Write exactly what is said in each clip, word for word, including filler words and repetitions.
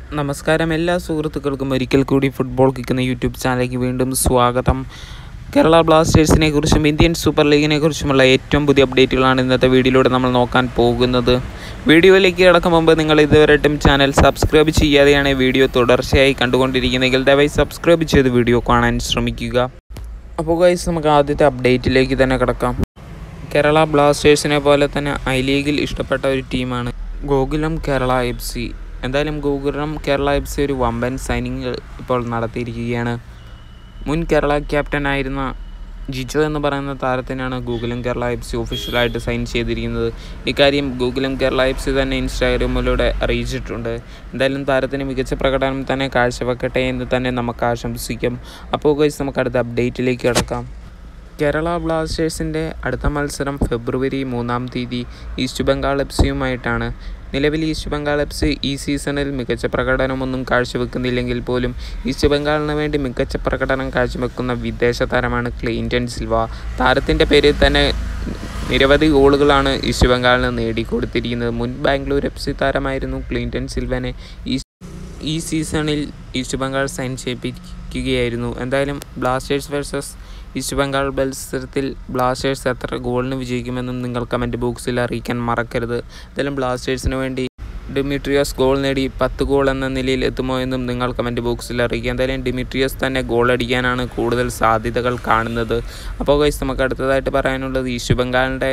നമസ്കാരം എല്ലാ സുഹൃത്തുക്കൾക്കും ഒരിക്കൽ കൂടി ഫുട്ബോൾ കിക്കുന്ന യൂട്യൂബ് ചാനലിലേക്ക് വീണ്ടും സ്വാഗതം. കേരള ബ്ലാസ്റ്റേഴ്സിനെ കുറിച്ചും ഇന്ത്യൻ സൂപ്പർ ലീഗിനെ കുറിച്ചുമുള്ള ഏറ്റവും പുതിയ അപ്ഡേറ്റുകളാണ് ഇന്നത്തെ വീഡിയോയിലൂടെ നമ്മൾ നോക്കാൻ പോകുന്നത്. വീഡിയോയിലേക്ക് കടക്കും മുമ്പ് നിങ്ങൾ ഇതുവരെയായിട്ടും ചാനൽ സബ്സ്ക്രൈബ് ചെയ്യാതെയാണ് വീഡിയോ തുടർച്ചയായി കണ്ടുകൊണ്ടിരിക്കുന്നതെങ്കിൽ ദയവായി സബ്സ്ക്രൈബ് ചെയ്ത് വീഡിയോ കാണാൻ ശ്രമിക്കുക. അപ്പോൾ ഗൈസ്, നമുക്ക് ആദ്യത്തെ അപ്ഡേറ്റിലേക്ക് തന്നെ കിടക്കാം. കേരള ബ്ലാസ്റ്റേഴ്സിനെ പോലെ തന്നെ ഐ ലീഗിൽ ഇഷ്ടപ്പെട്ട ഒരു ടീമാണ് ഗോകുലം കേരള എഫ് സി. എന്തായാലും ഗോകുലം കേരള എഫ് സി ഒരു വമ്പൻ സൈനിങ് ഇപ്പോൾ നടത്തിയിരിക്കുകയാണ്. മുൻ കേരള ക്യാപ്റ്റനായിരുന്ന ജിജോ എന്ന് പറയുന്ന താരത്തിനാണ് ഗോകുലം കേരള എഫ് സി ഒഫീഷ്യലായിട്ട് സൈൻ ചെയ്തിരിക്കുന്നത്. ഇക്കാര്യം ഗോകുലം കേരള എഫ് സി തന്നെ ഇൻസ്റ്റാഗ്രാമിലൂടെ അറിയിച്ചിട്ടുണ്ട്. എന്തായാലും താരത്തിന് മികച്ച പ്രകടനം തന്നെ കാഴ്ചവെക്കട്ടെ എന്ന് തന്നെ നമുക്ക് ആശംസിക്കാം. അപ്പോൾ ഗൈസ്, നമുക്ക് അടുത്ത അപ്ഡേറ്റിലേക്ക് കിടക്കാം. കേരള ബ്ലാസ്റ്റേഴ്സിൻ്റെ അടുത്ത മത്സരം ഫെബ്രുവരി മൂന്നാം തീയതി ഈസ്റ്റ് ബംഗാൾ എഫ് സിയുമായിട്ടാണ്. നിലവിൽ ഈസ്റ്റ് ബംഗാൾ എഫ് സി ഈ സീസണിൽ മികച്ച പ്രകടനമൊന്നും കാഴ്ചവെക്കുന്നില്ലെങ്കിൽ പോലും ഈസ്റ്റ് ബംഗാളിന് വേണ്ടി മികച്ച പ്രകടനം കാഴ്ചവെക്കുന്ന വിദേശ താരമാണ് ക്ലിൻറ്റൺ സിൽവ. താരത്തിൻ്റെ പേരിൽ തന്നെ നിരവധി ഗോളുകളാണ് ഈസ്റ്റ് ബംഗാളിന് നേടിക്കൊടുത്തിരിക്കുന്നത്. മുൻ ബാംഗ്ലൂർ എഫ് സി താരമായിരുന്നു ക്ലിൻറ്റൺ സിൽവനെ ഈ ഈ സീസണിൽ ഈസ്റ്റ് ബംഗാൾ സൈൻ ചെയ്യിപ്പിക്കുകയായിരുന്നു. എന്തായാലും ബ്ലാസ്റ്റേഴ്സ് വേഴ്സസ് ഈസ്റ്റ് ബംഗാൾ മത്സരത്തിൽ ബ്ലാസ്റ്റേഴ്സ് എത്ര ഗോളിന് വിജയിക്കുമെന്നും നിങ്ങൾ കമൻറ്റ് ബോക്സിൽ അറിയിക്കാൻ മറക്കരുത്. എന്തായാലും ബ്ലാസ്റ്റേഴ്സിന് വേണ്ടി ഡിമിട്രിയോസ് ഗോൾ നേടി പത്ത് ഗോൾ എന്ന നിലയിൽ എത്തുമോ എന്നും നിങ്ങൾ കമൻറ്റ് ബോക്സിൽ അറിയിക്കുക. എന്തായാലും ഡിമിട്രിയോസ് തന്നെ ഗോൾ അടിക്കാനാണ് കൂടുതൽ സാധ്യതകൾ കാണുന്നത്. അപ്പോൾ ഗൈസ്, നമുക്ക് അടുത്തതായിട്ട് പറയാനുള്ളത് ഈസ്റ്റ് ബംഗാളിൻ്റെ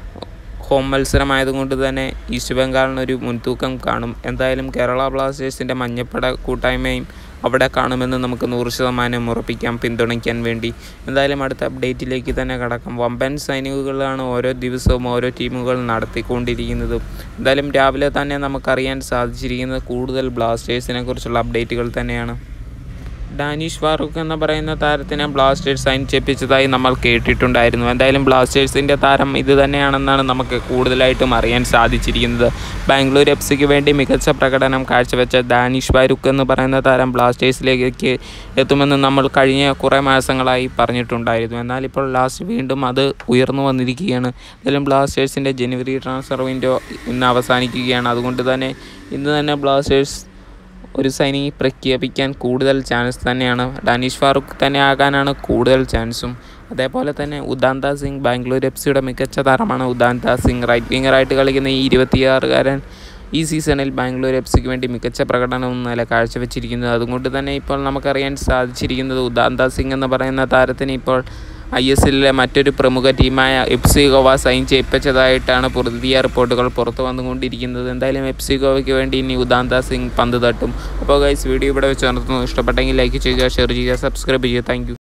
ഹോം മത്സരമായതുകൊണ്ട് തന്നെ ഈസ്റ്റ് ബംഗാളിനൊരു മുൻതൂക്കം കാണും. എന്തായാലും കേരള ബ്ലാസ്റ്റേഴ്സിൻ്റെ മഞ്ഞപ്പട കൂട്ടായ്മയും അവിടെ കാണുമെന്ന് നമുക്ക് നൂറ് ശതമാനം ഉറപ്പിക്കാം പിന്തുണയ്ക്കാൻ വേണ്ടി. എന്തായാലും അടുത്ത അപ്ഡേറ്റിലേക്ക് തന്നെ കടക്കാം. വമ്പൻ സൈനികകളാണ് ഓരോ ദിവസവും ഓരോ ടീമുകൾ നടത്തിക്കൊണ്ടിരിക്കുന്നത്. എന്തായാലും രാവിലെ തന്നെ നമുക്കറിയാൻ സാധിച്ചിരിക്കുന്നത് കൂടുതൽ ബ്ലാസ്റ്റേഴ്സിനെ കുറിച്ചുള്ള അപ്ഡേറ്റുകൾ തന്നെയാണ്. ഡാനിഷ് ഫാറൂഖ് എന്ന് പറയുന്ന താരത്തിനെ ബ്ലാസ്റ്റേഴ്സ് സൈൻ ചെയ്യിപ്പിച്ചതായി നമ്മൾ കേട്ടിട്ടുണ്ടായിരുന്നു. എന്തായാലും ബ്ലാസ്റ്റേഴ്സിൻ്റെ താരം ഇത് തന്നെയാണെന്നാണ് നമുക്ക് കൂടുതലായിട്ടും അറിയാൻ സാധിച്ചിരിക്കുന്നത്. ബാംഗ്ലൂർ എഫ് സിക്ക് വേണ്ടി മികച്ച പ്രകടനം കാഴ്ചവെച്ച ഡാനിഷ് ഫാറൂഖ് എന്ന് പറയുന്ന താരം ബ്ലാസ്റ്റേഴ്സിലേക്ക് എത്തുമെന്ന് നമ്മൾ കഴിഞ്ഞ കുറേ മാസങ്ങളായി പറഞ്ഞിട്ടുണ്ടായിരുന്നു. എന്നാൽ ഇപ്പോൾ ലാസ്റ്റ് വീണ്ടും അത് ഉയർന്നു വന്നിരിക്കുകയാണ്. എന്തായാലും ബ്ലാസ്റ്റേഴ്സിൻ്റെ ജനുവരി ട്രാൻസ്ഫർ വിൻഡോ ഇന്ന് അവസാനിക്കുകയാണ്. അതുകൊണ്ട് തന്നെ ഇന്ന് തന്നെ ബ്ലാസ്റ്റേഴ്സ് ഒരു സൈനിങ് പ്രഖ്യാപിക്കാൻ കൂടുതൽ ചാൻസ് തന്നെയാണ്. ഡാനിഷ് ഫാറൂഖ് തന്നെ ആകാനാണ് കൂടുതൽ ചാൻസും. അതേപോലെ തന്നെ ഉദാന്ത സിംഗ്, ബാംഗ്ലൂർ എഫ് സിയുടെ മികച്ച താരമാണ് ഉദാന്ത സിംഗ്. റൈറ്റ് വിങ്ങറായിട്ട് കളിക്കുന്ന ഈ ഇരുപത്തിയാറുകാരൻ ഈ സീസണിൽ ബാംഗ്ലൂർ എഫ് സിക്ക് വേണ്ടി മികച്ച പ്രകടനവും നില കാഴ്ചവെച്ചിരിക്കുന്നത്. അതുകൊണ്ട് തന്നെ ഇപ്പോൾ നമുക്കറിയാൻ സാധിച്ചിരിക്കുന്നത് ഉദാന്ത സിംഗ് എന്ന് പറയുന്ന താരത്തിന് ഇപ്പോൾ ഐ എസ് എല്ലിലെ മറ്റൊരു പ്രമുഖ ടീമായ എഫ് സി ഗോവ സൈൻ ചെയ്യിപ്പിച്ചതായിട്ടാണ് പുതിയ റിപ്പോർട്ടുകൾ പുറത്തു വന്നുകൊണ്ടിരിക്കുന്നത്. എന്തായാലും എഫ് സി ഗോവയ്ക്ക് വേണ്ടി ഇനി ഉദാന്ത സിംഗ് പന്ത് തട്ടും. അപ്പോൾ ഗൈസ്, വീഡിയോ ഇവിടെ വെച്ച് നിർത്തുന്നു. ഇഷ്ടപ്പെട്ടെങ്കിൽ ലൈക്ക് ചെയ്യുക, ഷെയർ ചെയ്യുക, സബ്സ്ക്രൈബ് ചെയ്യുക. Thank U.